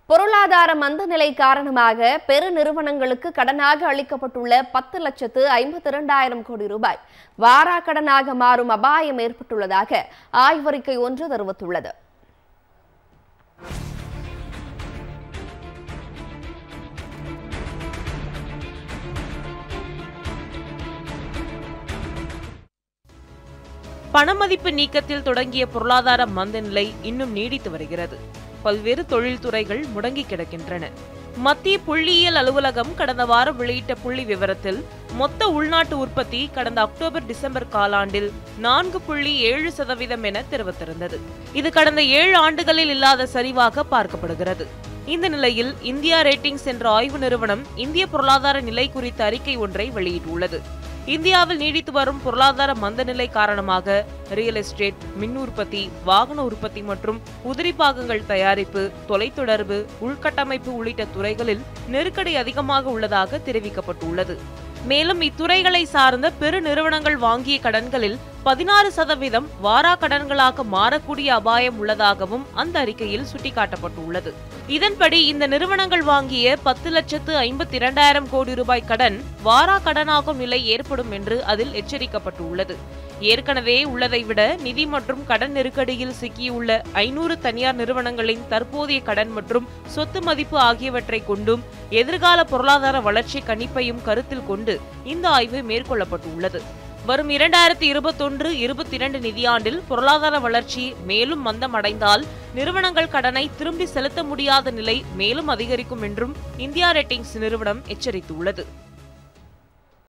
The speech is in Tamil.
பொருளாதார மந்த நிலை காரணமாக பெருநிறுவனங்களுக்கு கடனாக அளிக்கப்பட்டுள்ள 10,52,000 கோடி ரூபாய் வாராக்கடனாக மாறும் அபாயம் ஏற்பட்டுள்ளதாக ஆய்வறிக்கை ஒன்று தெரிவித்துள்ளது. பணமதிப்பு நீக்கத்தில் தொடங்கிய பொருளாதார மந்த நிலை இன்னும் நீடித்து வருகிறது. பல்வேறு தொழில்துறைகள் முடங்கி கிடக்கின்றன. மத்திய புள்ளியியல் அலுவலகம் கடந்த வாரம் வெளியிட்ட புள்ளி விவரத்தில் மொத்த உள்நாட்டு உற்பத்தி கடந்த அக்டோபர்-டிசம்பர் காலாண்டில் 4.7% என தெரிவித்திருந்தது. இது கடந்த 7 ஆண்டுகளில் இல்லாத சரிவாக பார்க்கப்படுகிறது. இந்த நிலையில் இந்தியா ரேட்டிங்ஸ் என்ற ஆய்வு நிறுவனம் இந்திய பொருளாதார நிலை குறித்த அறிக்கை ஒன்றை வெளியிட்டுள்ளது. இந்தியாவில் நீடித்து வரும் பொருளாதார மந்த நிலை காரணமாக ரியல் எஸ்டேட், மின் உற்பத்தி, வாகன உற்பத்தி மற்றும் உதிரி பாகங்கள் தயாரிப்பு, தொலைத்தொடர்பு, உள்கட்டமைப்பு உள்ளிட்ட துறைகளில் நெருக்கடி அதிகமாக உள்ளதாக தெரிவிக்கப்பட்டுள்ளது. மேலும் இத்துறைகளை சார்ந்த பெரு நிறுவனங்கள் வாங்கிய கடன்களில் 16% வாரா கடன்களாக மாறக்கூடிய அபாயம் உள்ளதாகவும் அந்த அறிக்கையில் சுட்டிக்காட்டப்பட்டுள்ளது. இதன்படி இந்த நிறுவனங்கள் வாங்கிய 10,52,000 கோடி ரூபாய் கடன் வாரா கடனாகும் நிலை ஏற்படும் என்று அதில் எச்சரிக்கப்பட்டுள்ளது. ஏற்கனவே உள்ளதை விட நிதி மற்றும் கடன் நெருக்கடியில் சிக்கியுள்ள 500 தனியார் நிறுவனங்களின் தற்போதைய கடன் மற்றும் சொத்து மதிப்பு ஆகியவற்றை கொண்டும் எதிர்கால பொருளாதார வளர்ச்சி கணிப்பையும் கருத்தில் கொண்டு இந்த ஆய்வு மேற்கொள்ளப்பட்டுள்ளது. வரும் 2021-22 நிதியாண்டில் பொருளாதார வளர்ச்சி மேலும் மந்தமடைந்தால் நிறுவனங்கள் கடனை திரும்பி செலுத்த முடியாத நிலை மேலும் அதிகரிக்கும் என்றும் இந்தியா ரேட்டிங்ஸ் நிறுவனம் எச்சரித்துள்ளது.